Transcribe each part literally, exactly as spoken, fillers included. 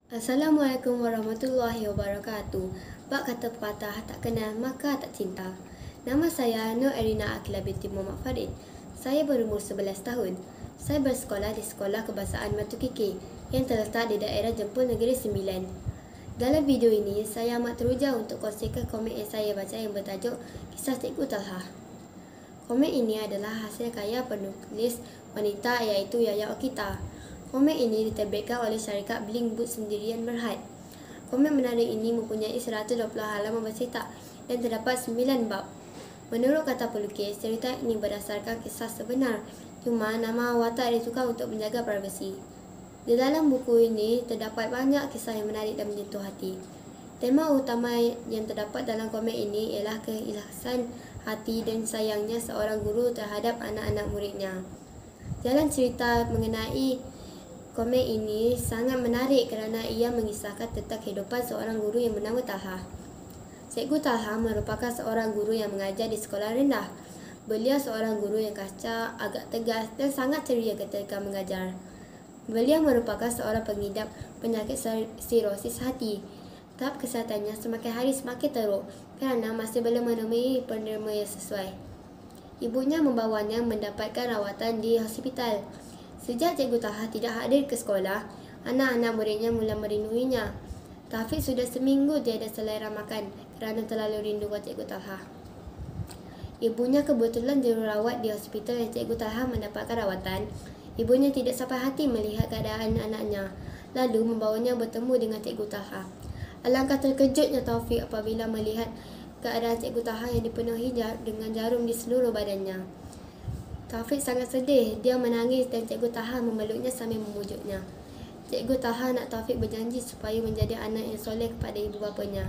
Assalamualaikum warahmatullahi wabarakatuh. Bak kata pepatah, tak kenal maka tak cinta. Nama saya Nur Erina Akila binti Muhammad Farid. Saya berumur sebelas tahun. Saya bersekolah di Sekolah Kebahasaan Batu Kikir yang terletak di daerah Jempol Negeri Sembilan. Dalam video ini, saya amat teruja untuk kongsikan komik yang saya baca yang bertajuk Kisah Cikgu Talha. Komik ini adalah hasil karya penulis wanita iaitu Yaya Okita. Komik ini diterbitkan oleh syarikat Blink Books Sendirian Berhad. Komik menarik ini mempunyai seratus dua puluh halaman bercetak dan terdapat sembilan bab. Menurut kata pelukis, cerita ini berdasarkan kisah sebenar, cuma nama watak ditukar untuk menjaga privasi. Di dalam buku ini terdapat banyak kisah yang menarik dan menyentuh hati. Tema utama yang terdapat dalam komik ini ialah keikhlasan hati dan sayangnya seorang guru terhadap anak-anak muridnya. Jalan cerita mengenai komik ini sangat menarik kerana ia mengisahkan tentang kehidupan seorang guru yang bernama Talha. Cikgu Talha merupakan seorang guru yang mengajar di sekolah rendah. Beliau seorang guru yang kacak, agak tegas dan sangat ceria ketika mengajar. Beliau merupakan seorang pengidap penyakit sirosis hati. Tahap kesehatannya semakin hari semakin teruk kerana masih belum menemui penerima yang sesuai. Ibunya membawanya mendapatkan rawatan di hospital. Sejak Cikgu Talha tidak hadir ke sekolah, anak-anak muridnya mula merinduinya. Taufik sudah seminggu tiada selera makan kerana terlalu rindu Cikgu Talha. Ibunya kebetulan dirawat di hospital yang Cikgu Talha mendapatkan rawatan. Ibunya tidak sampai hati melihat keadaan anaknya, lalu membawanya bertemu dengan Cikgu Talha. Alangkah terkejutnya Taufik apabila melihat keadaan Cikgu Talha yang dipenuhi dengan jarum di seluruh badannya. Taufik sangat sedih. Dia menangis dan Cikgu Talha memeluknya sambil memujuknya. Cikgu Talha nak Taufik berjanji supaya menjadi anak yang soleh kepada ibu bapanya.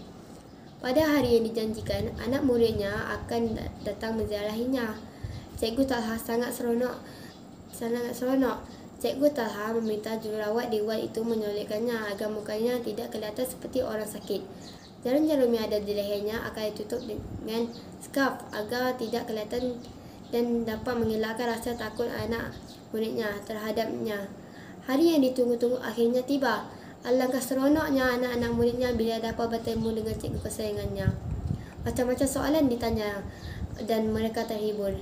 Pada hari yang dijanjikan, anak muridnya akan datang menziarahinya. Cikgu Talha sangat seronok. Sangat seronok. Cikgu Talha meminta jururawat di wad itu menyolekkannya agar mukanya tidak kelihatan seperti orang sakit. Jarum-jarum yang ada di lehernya akan ditutup dengan skarf agar tidak kelihatan dan dapat mengelakkan rasa takut anak muridnya terhadapnya. Hari yang ditunggu-tunggu akhirnya tiba. Alangkah seronoknya anak-anak muridnya bila dapat bertemu dengan cikgu kesayangannya. Macam-macam soalan ditanya dan mereka terhibur.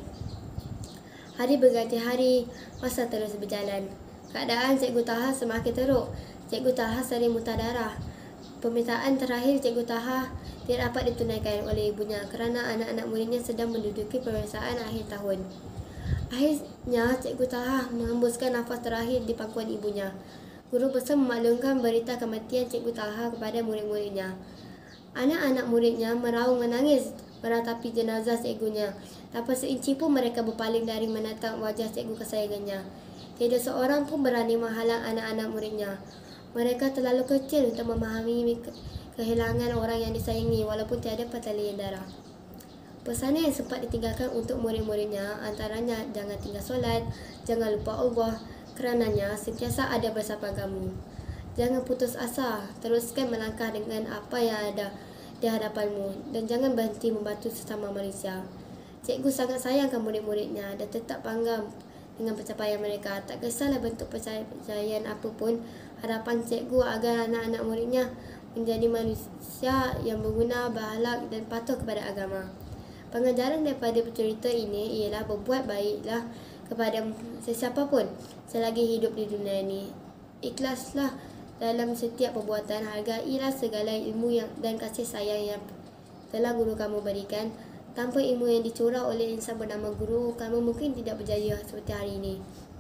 Hari berganti hari, masa terus berjalan. Keadaan Cikgu Talha semakin teruk. Cikgu Talha sering muntah darah. Permintaan terakhir Cikgu Talha tidak dapat ditunaikan oleh ibunya kerana anak-anak muridnya sedang menduduki peperiksaan akhir tahun. Akhirnya, Cikgu Talha menghembuskan nafas terakhir di pangkuan ibunya. Guru besar memaklumkan berita kematian Cikgu Talha kepada murid-muridnya. Anak-anak muridnya meraung menangis meratapi jenazah cikgunya. Tanpa seinci pun mereka berpaling dari menatap wajah cikgu kesayangannya. Tiada seorang pun berani menghalang anak-anak muridnya. Mereka terlalu kecil untuk memahami kehilangan orang yang disayangi walaupun tiada pertalian darah. Pesanan yang sempat ditinggalkan untuk murid-muridnya antaranya jangan tinggal solat, jangan lupa Allah, kerananya sentiasa ada bersama kamu. Jangan putus asa, teruskan melangkah dengan apa yang ada di hadapanmu dan jangan berhenti membantu sesama manusia. Cikgu sangat sayangkan murid-muridnya dan tetap bangga dengan pencapaian mereka. Tak kisahlah bentuk pencapaian apapun, harapan cikgu agar anak-anak muridnya menjadi manusia yang berguna, berakhlak dan patuh kepada agama. Pengajaran daripada cerita ini ialah berbuat baiklah kepada sesiapa pun selagi hidup di dunia ini. Ikhlaslah dalam setiap perbuatan, hargailah segala ilmu yang dan kasih sayang yang telah guru kamu berikan. Tanpa ilmu yang dicurah oleh insan bernama guru, kamu mungkin tidak berjaya seperti hari ini.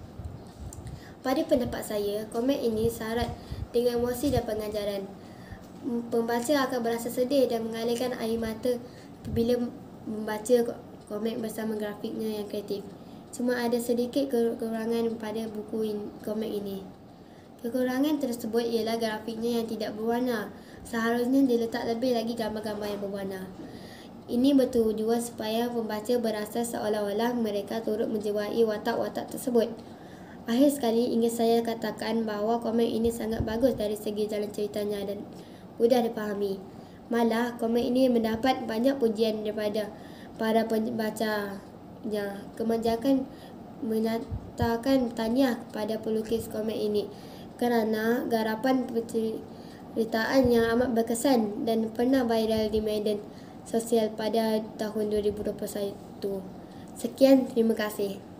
Pada pendapat saya, komik ini syarat dengan emosi dan pengajaran. Pembaca akan berasa sedih dan mengalirkan air mata bila membaca komik bersama grafiknya yang kreatif. Cuma ada sedikit kekurangan pada buku in, komik ini. Kekurangan tersebut ialah grafiknya yang tidak berwarna. Seharusnya diletak lebih lagi gambar-gambar yang berwarna. Ini bertujuan supaya pembaca berasa seolah-olah mereka turut menjiwai watak-watak tersebut. Akhir sekali ingin saya katakan bahawa komik ini sangat bagus dari segi jalan ceritanya dan mudah dipahami. Malah komik ini mendapat banyak pujian daripada para pembacanya. Kemanjakan menyatakan tahniah kepada pelukis komik ini kerana garapan penceritaan yang amat berkesan dan pernah viral di media sosial pada tahun dua ribu dua puluh satu. Sekian, terima kasih.